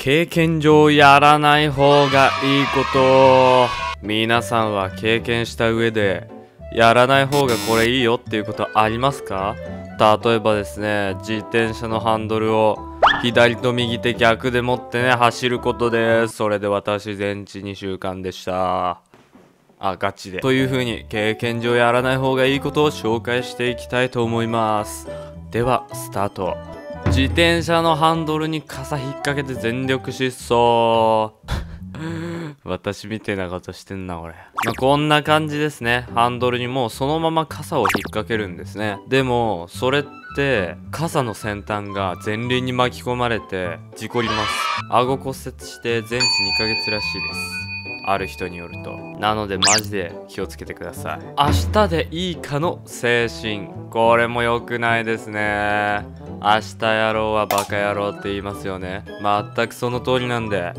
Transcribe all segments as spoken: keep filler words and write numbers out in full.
経験上やらない方がいいこと、皆さんは経験した上でやらない方がこれいいよっていうことありますか？例えばですね、自転車のハンドルを左と右手逆で持ってね走ることです。それで私全治にしゅうかんでした。あ、ガチで。という風に経験上やらない方がいいことを紹介していきたいと思います。ではスタート。自転車のハンドルに傘引っ掛けて全力疾走私みてえなことしてんなこれ。まあ、こんな感じですね。ハンドルにもうそのまま傘を引っ掛けるんですね。でもそれって傘の先端が前輪に巻き込まれて事故ります。顎骨折して全治にかげつらしいです。ある人によると。なのでマジで気をつけてください。明日でいいかの精神、これも良くないですね。明日やろうはバカ野郎って言いますよね。全くその通りなんで、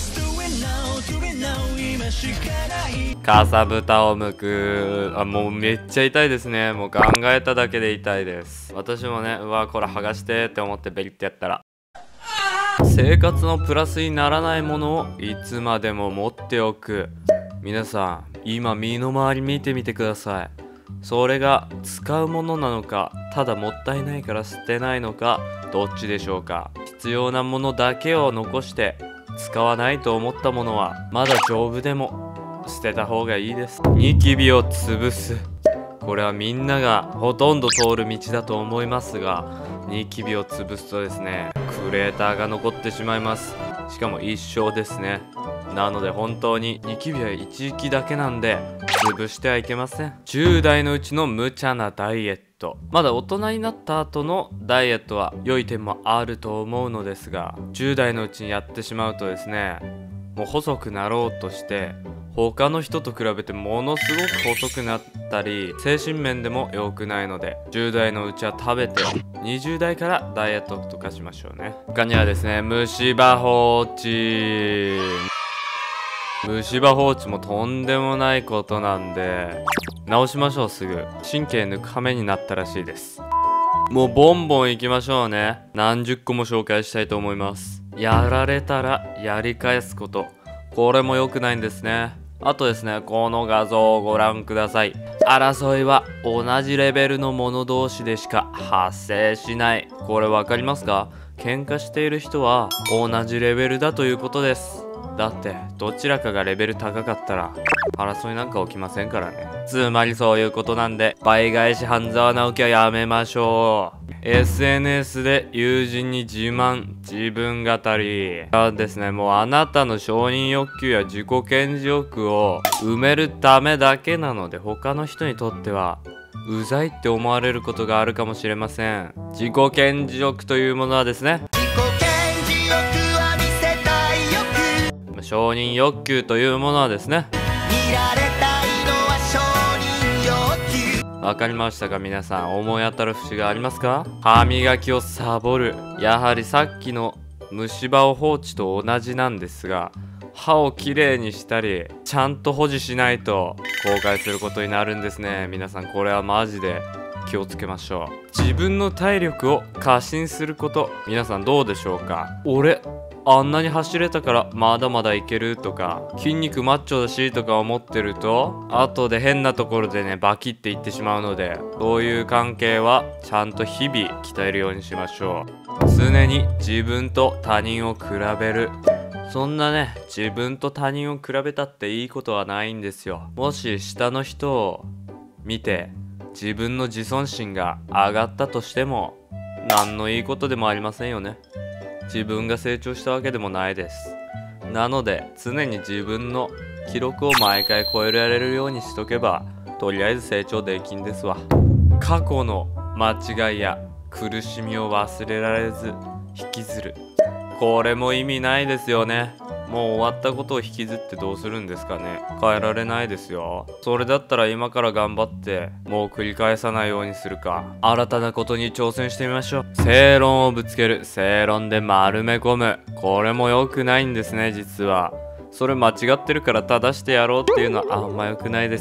かさぶたをむく。あ、もうめっちゃ痛いですね。もう考えただけで痛いです。私もね、うわこれ剥がしてって思ってベリってやったら、生活のプラスにならないものをいつまでも持っておく。皆さん今身の回り見てみてください。それが使うものなのか、ただもったいないから捨てないのか、どっちでしょうか。必要なものだけを残して使わないと思ったものはまだ丈夫でも捨てた方がいいです。ニキビを潰す、これはみんながほとんど通る道だと思いますが、ニキビを潰すとですね、クレーターが残ってしまいます。しかも一生ですね。なので本当にニキビは一時期だけなんで潰してはいけません。じゅう代のうちの無茶なダイエット、まだ大人になった後のダイエットは良い点もあると思うのですが、じゅう代のうちにやってしまうとですね、もう細くなろうとして他の人と比べてものすごく細くなったり、精神面でも良くないので、じゅう代のうちは食べてにじゅう代からダイエットとかしましょうね。他にはですね、虫歯放置。虫歯放置もとんでもないことなんで直しましょう。すぐ神経抜く羽目になったらしいです。もうボンボンいきましょうね。何十個も紹介したいと思います。やられたらやり返すこと、これも良くないんですね。あとですね、この画像をご覧ください。争いは同じレベルの者同士でしか発生しない。これ分かりますか？喧嘩している人は同じレベルだということです。だってどちらかがレベル高かったら争いなんか起きませんからね。つまりそういうことなんで、倍返し半沢直樹はやめましょう。 エスエヌエス で友人に自慢、自分語りはですね、もうあなたの承認欲求や自己顕示欲を埋めるためだけなので、他の人にとってはうざいって思われることがあるかもしれません。自己顕示欲というものはですね、承認欲求というものはですね、見られたいのは承認欲求。わかりましたか皆さん。思い当たる節がありますか？歯磨きをサボる、やはりさっきの虫歯を放置と同じなんですが、歯をきれいにしたりちゃんと保持しないと後悔することになるんですね。皆さんこれはマジで気をつけましょう。自分の体力を過信すること、皆さんどうでしょうか？俺あんなに走れたからまだまだいけるとか、筋肉マッチョだしとか思ってると、後で変なところでねバキっていってしまうので、そういう関係はちゃんと日々鍛えるようにしましょう。常に自分と他人を比べる、そんなね自分と他人を比べたっていいことはないんですよ。もし下の人を見て自分の自尊心が上がったとしても何のいいことでもありませんよね。自分が成長したわけでもないです。なので常に自分の記録を毎回超えられるようにしとけば、とりあえず成長できんですわ。過去の間違いや苦しみを忘れられず引きずる、これも意味ないですよね。もう終わったことを引きずってどうするんですかね。変えられないですよ。それだったら今から頑張ってもう繰り返さないようにするか、新たなことに挑戦してみましょう。正論をぶつける、正論で丸め込む、これも良くないんですね。実はそれ間違ってるから正してやろうっていうのはあんま良くないです。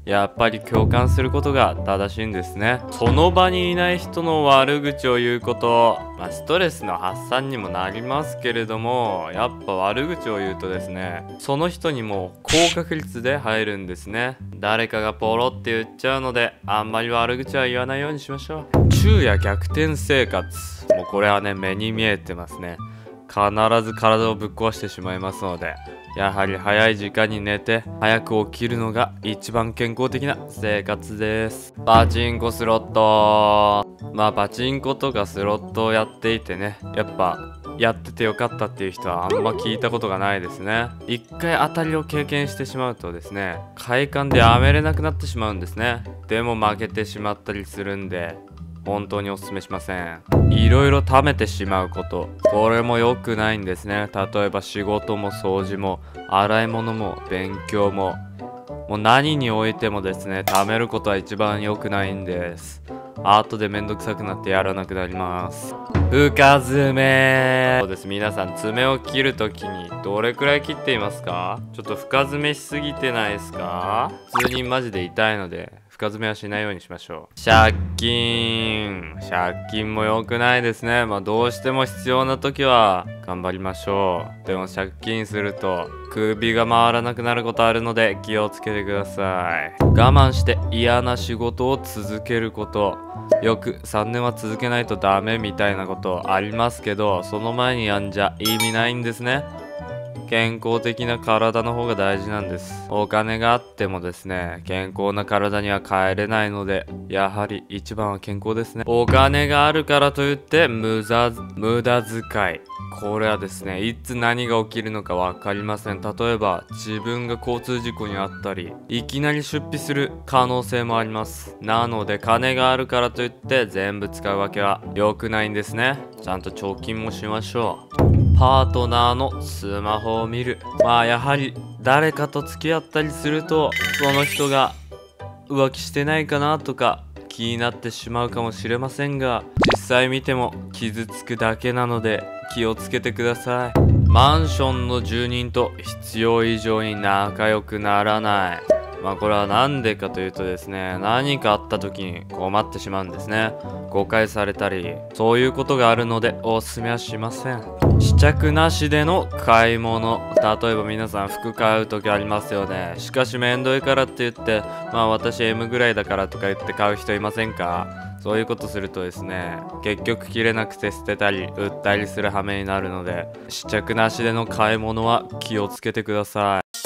やっぱり共感することが正しいんですね。その場にいない人の悪口を言うこと、まあ、ストレスの発散にもなりますけれども、やっぱ悪口を言うとですね、その人にも高確率で入るんですね。誰かがポロって言っちゃうので、あんまり悪口は言わないようにしましょう。昼夜逆転生活、もうこれはね、目に見えてますね。必ず体をぶっ壊してしまいますので、やはり早い時間に寝て早く起きるのが一番健康的な生活です。パチンコスロット、まあパチンコとかスロットをやっていてね、やっぱやっててよかったっていう人はあんま聞いたことがないですね。一回当たりを経験してしまうとですね、快感でやめれなくなってしまうんですね。でも負けてしまったりするんで、本当におすすめしません。いろいろ貯めてしまうこと、これも良くないんですね。例えば仕事も掃除も洗い物も勉強も、もう何においてもですね、貯めることは一番良くないんです。後でめんどくさくなってやらなくなります。深爪、そうです。皆さん爪を切るときにどれくらい切っていますか？ちょっと深爪しすぎてないですか？普通にマジで痛いので深爪はしないようにしましょう。借金、借金も良くないですね。まあどうしても必要な時は頑張りましょう。でも借金すると首が回らなくなることあるので気をつけてください。我慢して嫌な仕事を続けること、よくさんねんは続けないとダメみたいなことありますけど、その前にやんじゃ意味ないんですね。健康的な体の方が大事なんです。お金があってもですね、健康な体には帰れないので、やはり一番は健康ですね。お金があるからといって無駄無駄遣い、これはですね、いつ何が起きるのか分かりません。例えば自分が交通事故に遭ったり、いきなり出費する可能性もあります。なので金があるからといって全部使うわけは良くないんですね。ちゃんと貯金もしましょう。パートナーのスマホを見る、まあやはり誰かと付き合ったりすると、その人が浮気してないかなとか気になってしまうかもしれませんが、実際見ても傷つくだけなので気をつけてください。マンションの住人と必要以上に仲良くならない。まあこれは何でかというとですね、何かあった時に困ってしまうんですね。誤解されたり、そういうことがあるのでおすすめはしません。試着なしでの買い物、例えば皆さん服買う時ありますよね。しかしめんどいからって言って、まあ私 エム ぐらいだからとか言って買う人いませんか？そういうことするとですね、結局着れなくて捨てたり売ったりする羽目になるので、試着なしでの買い物は気をつけてください。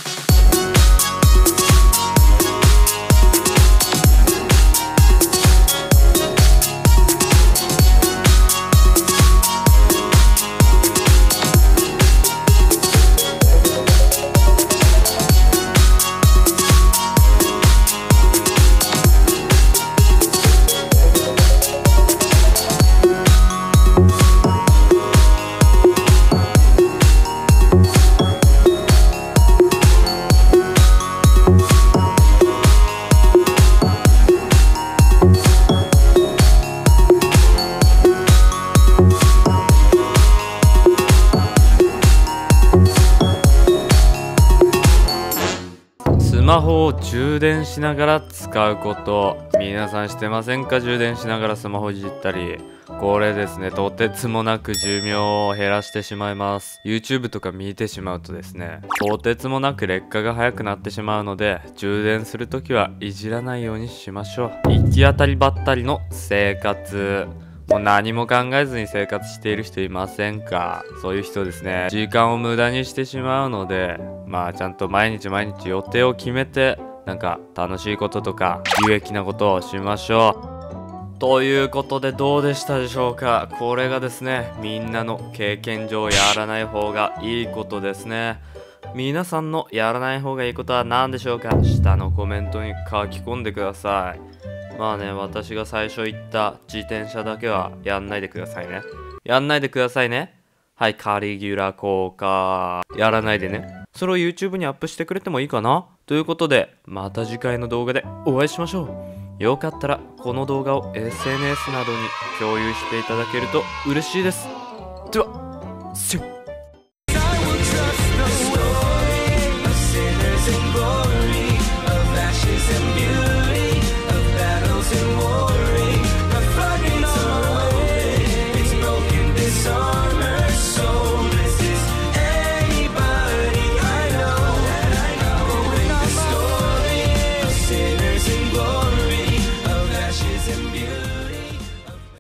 スマホを充電しながら使うこと、皆さんしてませんか？充電しながらスマホいじったり。これですね、とてつもなく寿命を減らしてしまいます。 YouTube とか見てしまうとですね、とてつもなく劣化が早くなってしまうので、充電するときはいじらないようにしましょう。行き当たりばったりの生活、もう何も考えずに生活している人いませんか？そういう人ですね、時間を無駄にしてしまうので、まあちゃんと毎日毎日予定を決めて、なんか楽しいこととか有益なことをしましょう。ということでどうでしたでしょうか？これがですね、みんなの経験上やらない方がいいことですね。皆さんのやらない方がいいことは何でしょうか？下のコメントに書き込んでください。まあね、私が最初言った自転車だけはやんないでくださいね。やんないでくださいね。はい、カリギュラ効果。やらないでね。それを YouTube にアップしてくれてもいいかな？ということで、また次回の動画でお会いしましょう。よかったらこの動画を エスエヌエス などに共有していただけると嬉しいです。では、See you!